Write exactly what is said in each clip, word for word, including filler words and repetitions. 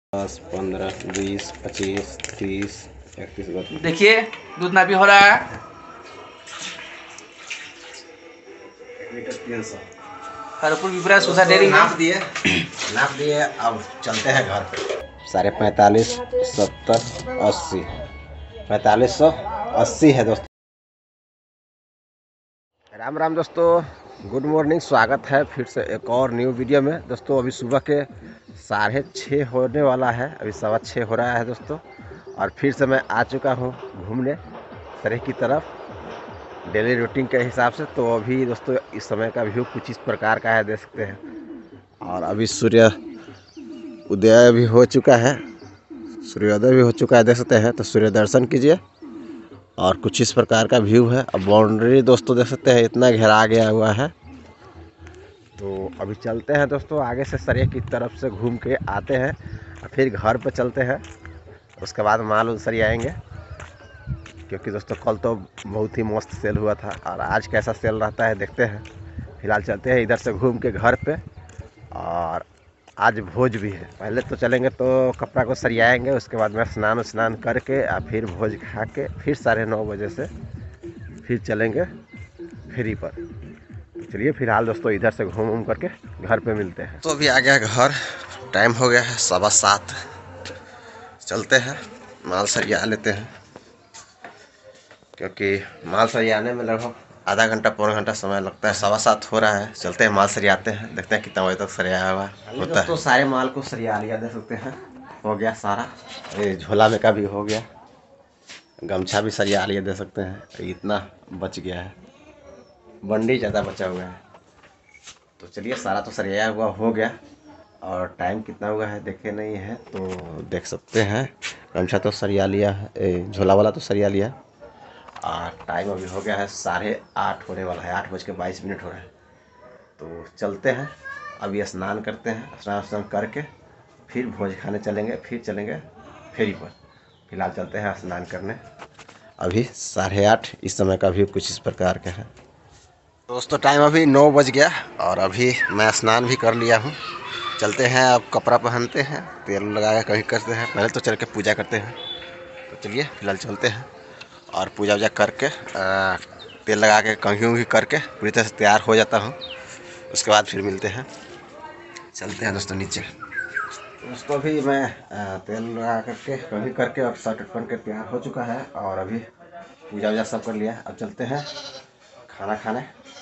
दस, पंद्रह, बीस, पच्चीस, तीस, इकतीस, बत्तीस। देखिए दूध नापी हो रहा है। लीटर तीन सौ। हरपुर विपरा सुधा डेयरी नाप दिए नाप दिए अब चलते हैं घर पे। साढ़े पैंतालीस, सत्तर, अस्सी, पैंतालीस सौ अस्सी है दोस्तों। राम राम दोस्तों, गुड मॉर्निंग। स्वागत है फिर से एक और न्यू वीडियो में। दोस्तों अभी सुबह के साढ़े छः होने वाला है, अभी सवा छः हो रहा है दोस्तों। और फिर से मैं आ चुका हूँ घूमने सरेह की तरफ डेली रूटीन के हिसाब से। तो अभी दोस्तों इस समय का व्यू कुछ इस प्रकार का है, देख सकते हैं। और अभी सूर्य उदय भी हो चुका है, सूर्योदय भी हो चुका है, देख सकते हैं। तो सूर्य दर्शन कीजिए और कुछ इस प्रकार का व्यू है। अब बाउंड्री दोस्तों देख सकते हैं, इतना घेरा गया हुआ है। तो अभी चलते हैं दोस्तों आगे से सरेह की तरफ से घूम के आते हैं और फिर घर पर चलते हैं। उसके बाद माल उल सरियाएंगे, क्योंकि दोस्तों कल तो बहुत ही मस्त सेल हुआ था और आज कैसा सेल रहता है देखते हैं। फिलहाल चलते हैं इधर से घूम के घर पे। और आज भोज भी है, पहले तो चलेंगे तो कपड़ा को सरियाएंगे, उसके बाद में स्नान स्नान करके और फिर भोज खा के फिर साढ़े नौ बजे से फिर चलेंगे फ्री पर। तो चलिए फिलहाल दोस्तों इधर से घूम घूम करके घर पे मिलते हैं। तो अभी आ गया घर, टाइम हो गया है सवा सात। चलते हैं माल सरिया लेते हैं, क्योंकि माल सरियाने में लगभग आधा घंटा पौन घंटा समय लगता है। सवा सात हो रहा है, चलते हैं माल सरियाते हैं, देखते हैं कितना बजे तक सरिया हुआ होता है। तो सारे माल को सरिया लिया, देख सकते हैं हो गया सारा। ये झोला में का भी हो गया, गमछा भी सरिया लिया, देख सकते हैं इतना बच गया है, बंडी ज़्यादा बचा हुआ है। तो चलिए सारा तो सरिया हुआ हो गया। और टाइम कितना हुआ है देखे नहीं है, तो देख सकते हैं गमछा तो सरिया लिया है, झोला वाला तो सरिया लिया। और टाइम अभी हो गया है साढ़े आठ होने वाला है, आठ बज के बाईस मिनट हो रहा है। तो चलते हैं अभी स्नान करते हैं, स्नान स्नान करके फिर भोज खाने चलेंगे, फिर चलेंगे फेरी पर। फिलहाल चलते हैं स्नान करने। अभी साढ़े आठ इस समय का भी कुछ इस प्रकार का है दोस्तों। टाइम अभी नौ बज गया और अभी मैं स्नान भी कर लिया हूँ। चलते हैं अब कपड़ा पहनते हैं, तेल लगा के कहीं करते हैं, पहले तो चल के पूजा करते हैं। तो चलिए फिलहाल चलते हैं और पूजा वूजा करके आ, तेल लगा के कंघी उंघी करके पूरी तरह से तैयार हो जाता हूँ। उसके बाद फिर मिलते हैं, चलते हैं दोस्तों नीचे। दोस्तों अभी मैं आ, तेल लगा करके कंघी करके और शर्ट पहन के तैयार हो चुका है और अभी पूजा वूजा सब कर लिया। अब चलते हैं खाना खाने,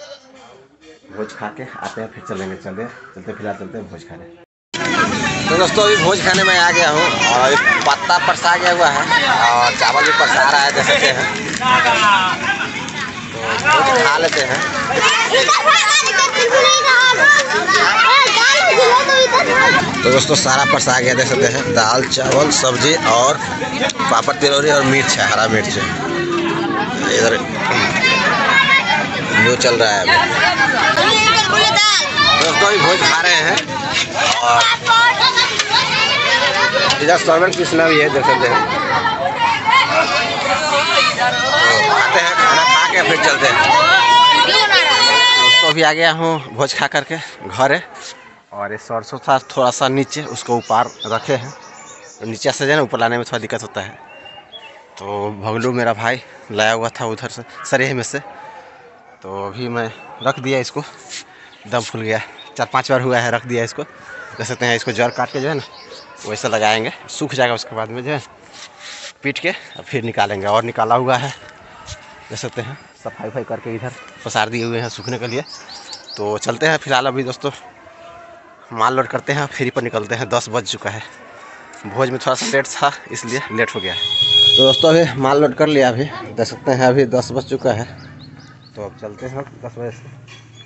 भोज खा के आते हैं, फिर चलेंगे। चले चलते फिलहाल चलते हैं भोज खाने। तो दोस्तों अभी भोज खाने में आ गया हूँ और अभी पत्ता परसा गया हुआ है और चावल भी परसा रहा है, देख सकते हैं। तो भोज खा लेते हैं। तो दोस्तों सारा परसा गया, देख सकते हैं, दाल चावल सब्जी और पापड़ तिलौरी और मिर्च है, हरा मिर्च है। इधर व्यू चल रहा है दोस्तों, अभी भोज खा रहे हैं। और इधर सर्वेंट कृष्णा भी है, देख सकते हैं। तो खाते हैं, खाना खा के फिर चलते हैं दोस्तों। अभी आ गया हूँ भोज खा करके घर है। और ये सरसों था थोड़ा सा नीचे, उसको ऊपर रखे हैं। तो नीचे से जो ना ऊपर लाने में थोड़ा दिक्कत होता है। तो भगलू मेरा भाई लाया हुआ था उधर से सरेह में से, तो अभी मैं रख दिया इसको। दम फूल गया, चार पांच बार हुआ है, रख दिया इसको। देख सकते हैं इसको जड़ काट के जो है ना वैसे लगाएंगे, सूख जाएगा। उसके बाद में जो है पीट के फिर निकालेंगे। और निकाला हुआ है, देख सकते हैं, सफाई वफाई करके इधर पसार दिए हुए हैं सूखने के लिए। तो चलते हैं फिलहाल अभी दोस्तों माल लोड करते हैं, फ्री पर निकलते हैं। दस बज चुका है, भोज में थोड़ा सा लेट था इसलिए लेट हो गया है। तो दोस्तों अभी माल लोड कर लिया, अभी देख सकते हैं अभी दस बज चुका है। तो अब चलते हैं दस बजे से,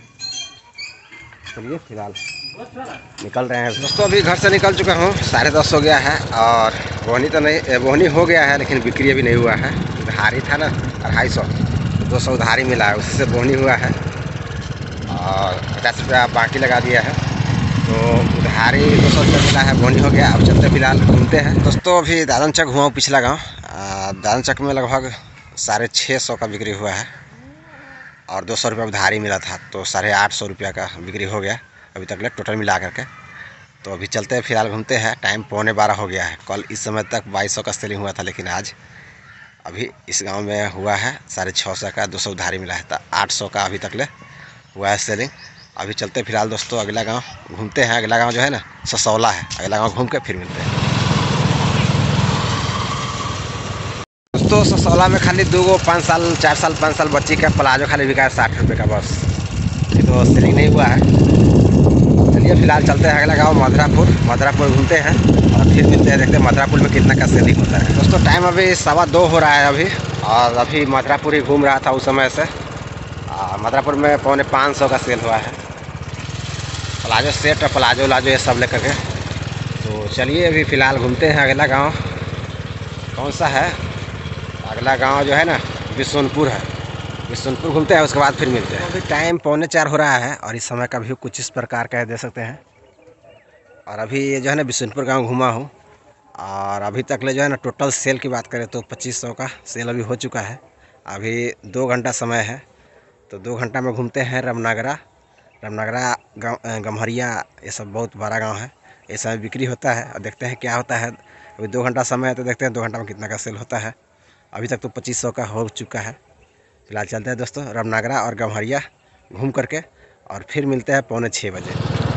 चलिए फिलहाल निकल रहे हैं दोस्तों। अभी घर से निकल चुका हूँ, साढ़े दस हो गया है। और बोहनी तो नहीं, बोहनी हो गया है लेकिन बिक्री अभी नहीं हुआ है। उधारी था ना अढ़ाई सौ, दो सौ उधारी मिला है, उससे बोहनी हुआ है और पचास रुपया बाकी लगा दिया है। तो उधारी दो सौ रुपया मिला है, बोहनी हो गया। अब चलते फिलहाल घूमते हैं दोस्तों। अभी दादन चक हुआ हूँ, पिछला गाँव दादन चक में लगभग साढ़े छः सौ का बिक्री हुआ है और दो सौ रुपये उधारी मिला था, तो साढ़े आठ सौ रुपया का बिक्री हो गया अभी तक ले टोटल मिला करके। तो अभी चलते हैं, फिलहाल घूमते हैं। टाइम पौने बारह हो गया है। कल इस समय तक बाईस सौ का सेलिंग हुआ था, लेकिन आज अभी इस गांव में हुआ है साढ़े छः सौ का, दो सौ उधारी मिला है, तो आठ सौ का अभी तक ले हुआ है सेलिंग। अभी चलते हैं फिलहाल दोस्तों, अगला गांव घूमते हैं। अगला गांव जो है ना ससौला है, अगला गांव घूम के फिर मिलते हैं दोस्तों। ससौला में खाली दो गो पाँच साल चार साल पाँच साल बच्ची का प्लाजो खाली बिका है साठ रुपये का, बस। ये तो सेलिंग नहीं हुआ है। चलिए फिलहाल चलते हैं अगला गाँव मधुरापुर। मधुरापुर घूमते हैं और फिर मिलते हैं, देखते हैं मधुरापुर में कितना का सेलिंग होता है दोस्तों। टाइम अभी सवा दो हो रहा है अभी, और अभी मधुरापुर ही घूम रहा था उस समय से। मधुरापुर में पौने पाँच सौ का सेल हुआ है, प्लाजो सेट और प्लाजो लाजो ये सब लेकर के। तो चलिए अभी फ़िलहाल घूमते हैं अगला गांव। कौन सा है अगला गांव? जो है ना बिशुनपुर है, बिशुनपुर घूमते हैं, उसके बाद फिर मिलते हैं। अभी टाइम पौने चार हो रहा है और इस समय का व्यू कुछ इस प्रकार का है, दे सकते हैं। और अभी ये जो है ना बिशुनपुर गाँव घूमा हूँ, और अभी तक ले जो है ना टोटल सेल की बात करें तो पच्चीस सौ का सेल अभी हो चुका है। अभी दो घंटा समय है, तो दो घंटा में घूमते हैं। रामनगरा रामनगरा गाँव, गम्हरिया, ये सब बहुत बड़ा गांव है। इस समय बिक्री होता है और देखते हैं क्या होता है। अभी दो घंटा समय है, तो देखते हैं दो घंटा में कितना का सेल होता है। अभी तक तो पच्चीस सौ का हो चुका है। फिलहाल चलते हैं दोस्तों रामनगरा और गम्हरिया घूम करके, और फिर मिलते हैं पौने छः बजे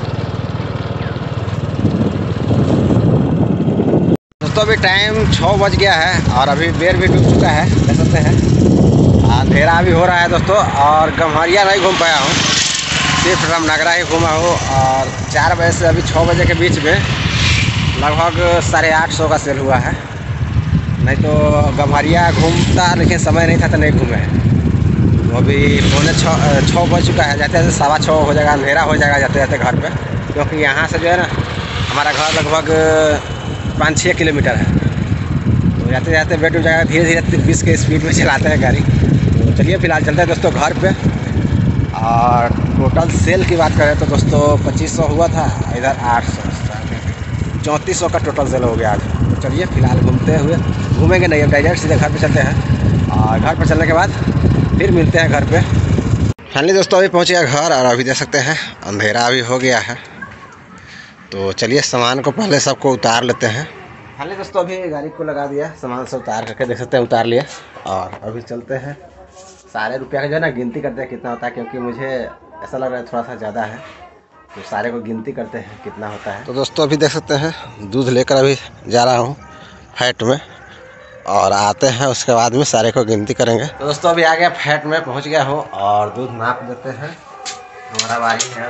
दोस्तों। अभी टाइम छः बज गया है और अभी बेर भी डूब चुका है, देख सकते हैं। अंधेरा भी हो रहा है दोस्तों, और गम्हरिया नहीं घूम पाया हूँ, सिर्फ रामनगरा ही घूमा हूँ। और चार बजे से अभी छः बजे के बीच में लगभग साढ़े आठ सौ का सेल हुआ है। नहीं तो गम्हरिया घूमता, लेकिन समय नहीं था तो नहीं घूमे हैं। तो अभी पौने छः छः बज चुका है, जाते जाते सवा छः हो जाएगा, अंधेरा हो जाएगा जाते जाते घर पे। क्योंकि यहाँ से जो है ना हमारा घर लगभग पाँच छः किलोमीटर है, तो जाते जाते बैठ हो जाएगा। धीरे धीरे बीस के स्पीड में चलाते हैं गाड़ी। तो चलिए फिलहाल चलते हैं दोस्तों घर पे। और टोटल सेल की बात करें तो दोस्तों पच्चीस सौ हुआ था, इधर आठ सौ, चौंतीस सौ का टोटल सेल हो गया आज। तो चलिए फिलहाल घूमते हुए, घूमेंगे नहीं, अब डायरेक्ट सीधे घर पे चलते हैं, और घर पर चलने के बाद फिर मिलते हैं घर पे। फाइनली दोस्तों अभी पहुँच गया घर, और अभी देख सकते हैं अंधेरा अभी हो गया है। तो चलिए सामान को पहले सबको उतार लेते हैं। फाइनली दोस्तों अभी गाड़ी को लगा दिया, सामान से उतार करके देख सकते हैं उतार लिया, और अभी चलते हैं। सारे रुपया का जो है ना गिनती करते हैं कितना होता है, क्योंकि मुझे ऐसा लग रहा है थोड़ा सा ज़्यादा है, तो सारे को गिनती करते हैं कितना होता है। तो दोस्तों अभी देख सकते हैं दूध लेकर अभी जा रहा हूँ फैट में, और आते हैं उसके बाद में सारे को गिनती करेंगे। तो दोस्तों अभी आ गया फैट में, पहुँच गया हूँ, और दूध नाप देते हैं। हमारा बारी है,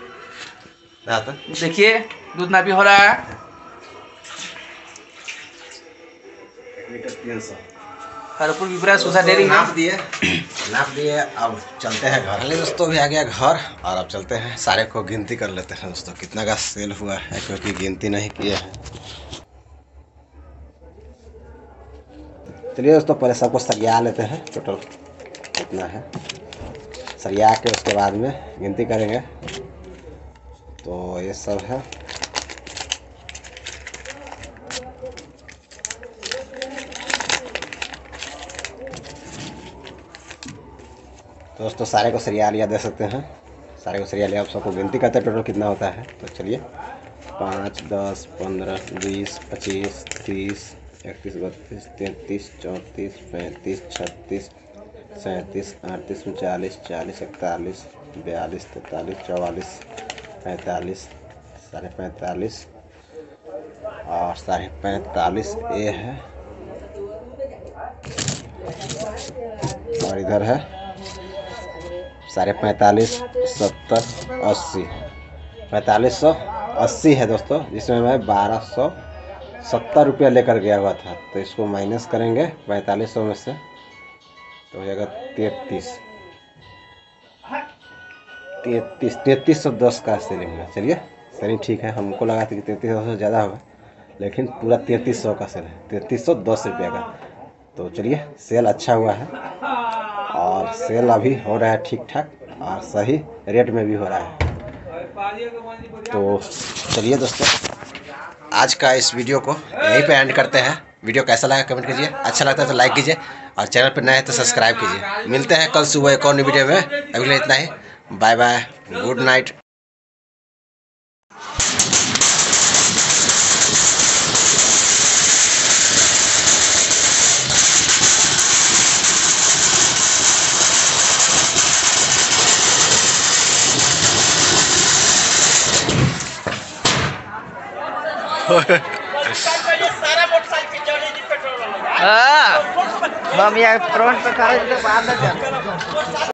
देखिए दूध नापी हो रहा है। एक लीटर तीन सौ हरपुर विपरा सुधा डेयरी में नाप दिए नाप दिए अब चलते हैं घर। पहले दोस्तों अभी आ गया घर, और अब चलते हैं सारे को गिनती कर लेते हैं दोस्तों कितना का सेल हुआ है, क्योंकि गिनती नहीं किए हैं। चलिए दोस्तों पहले सबको सरिया लेते हैं, टोटल कितना है सरिया के उसके बाद में गिनती करेंगे। तो ये सब है, दोस्तों सारे को सरिया लिया, दे सकते हैं सारे को सरिया लिया। आप सबको गिनती करते हैं टोटल कितना होता है। तो चलिए पाँच दस पंद्रह बीस पच्चीस तीस इकतीस बत्तीस तैंतीस चौंतीस पैंतीस छत्तीस सैंतीस अड़तीस उनचालीस चालीस इकतालीस बयालीस तैंतालीस चौवालीस पैंतालीस साढ़े पैंतालीस और साढ़े पैंतालीस ये है, और इधर है साढ़े पैंतालीस सत्तर अस्सी पैंतालीस सौ अस्सी है दोस्तों, जिसमें मैं बारह सौ सत्तर रुपया लेकर गया हुआ था। तो इसको माइनस करेंगे पैंतालीस सौ में से, तो हो जाएगा तैंतीस तैंतीस तैंतीस सौ दस का सेलिंग है। चलिए सेलिंग ठीक है, हमको लगा था कि तैंतीस सौ से ज़्यादा होगा, लेकिन पूरा तैंतीस सौ का सेल है, तैंतीस सौ दस रुपये का। तो चलिए सेल अच्छा हुआ है, और सेल अभी हो रहा है ठीक ठाक, और सही रेट में भी हो रहा है। तो चलिए दोस्तों आज का इस वीडियो को यहीं पे एंड करते हैं। वीडियो कैसा लगा कमेंट कीजिए, अच्छा लगता है तो लाइक कीजिए, और चैनल पर नए हैं तो सब्सक्राइब कीजिए। मिलते हैं कल सुबह एक और नई वीडियो में, अभी के लिए इतना ही। Bye bye, good night. हाँ हम यहाँ फ्रंट पे खड़े थे बाद में